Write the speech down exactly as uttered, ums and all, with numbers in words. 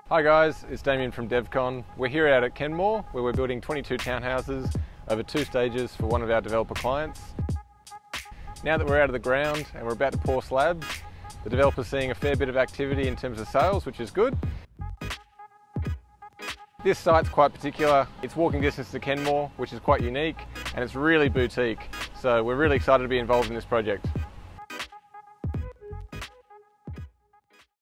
Hi guys, it's Damien from DevCon. We're here out at Kenmore where we're building twenty-two townhouses over two stages for one of our developer clients. Now that we're out of the ground and we're about to pour slabs, the developer's seeing a fair bit of activity in terms of sales, which is good. This site's quite particular. It's walking distance to Kenmore, which is quite unique, and it's really boutique. So we're really excited to be involved in this project.